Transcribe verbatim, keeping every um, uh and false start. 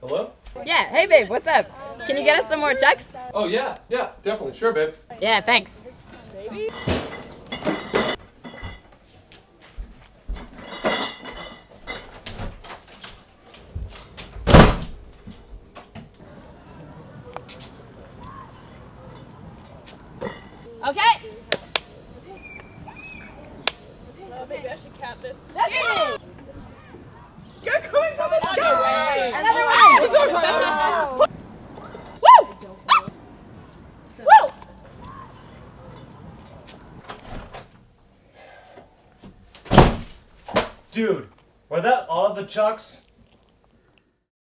Hello? Yeah, hey babe, what's up? Can you get us some more chucks? Oh yeah, yeah, definitely. Sure, babe. Yeah, thanks. Baby? Okay. Oh, maybe I should cap this. That's it. You're coming from the sky! Another one. Woo! Woo! Dude, were that all the chucks?